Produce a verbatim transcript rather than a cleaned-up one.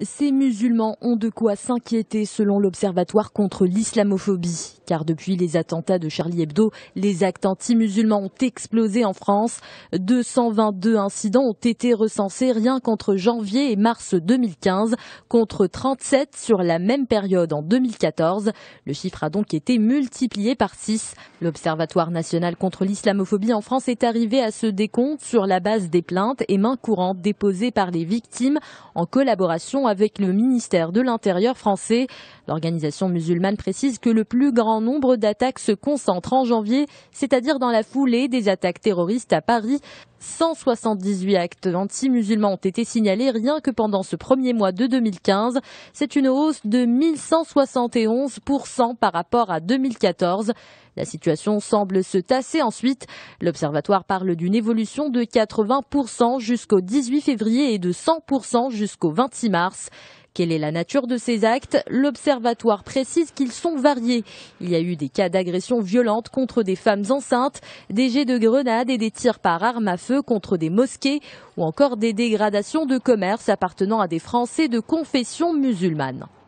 Ces musulmans ont de quoi s'inquiéter selon l'Observatoire contre l'islamophobie. Car depuis les attentats de Charlie Hebdo, les actes anti-musulmans ont explosé en France. deux cent vingt-deux incidents ont été recensés rien qu'entre janvier et mars deux mille quinze, contre trente-sept sur la même période en deux mille quatorze. Le chiffre a donc été multiplié par six. L'Observatoire national contre l'islamophobie en France est arrivé à ce décompte sur la base des plaintes et mains courantes déposées par les victimes en collaboration avec le ministère de l'Intérieur français. L'organisation musulmane précise que le plus grand nombre d'attaques se concentre en janvier, c'est-à-dire dans la foulée des attaques terroristes à Paris. cent soixante-dix-huit actes anti-musulmans ont été signalés rien que pendant ce premier mois de deux mille quinze. C'est une hausse de mille cent soixante et onze pour cent par rapport à deux mille quatorze. La situation semble se tasser ensuite. L'Observatoire parle d'une évolution de quatre-vingts pour cent jusqu'au dix-huit février et de cent pour cent jusqu'au vingt-six mars. Quelle est la nature de ces actes? L'Observatoire précise qu'ils sont variés. Il y a eu des cas d'agressions violentes contre des femmes enceintes, des jets de grenades et des tirs par arme à feu contre des mosquées ou encore des dégradations de commerces appartenant à des Français de confession musulmane.